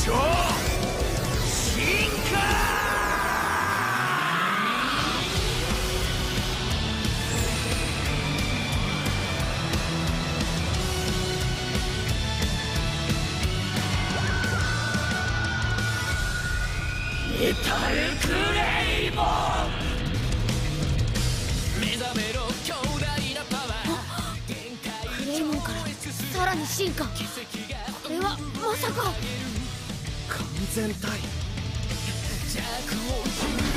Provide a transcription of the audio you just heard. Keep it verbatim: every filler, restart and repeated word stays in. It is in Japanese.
超進化。メタルグレイモン。目覚めろ強大なパワー。 グレイモンからさらに進化。これはまさか完全体。 弱を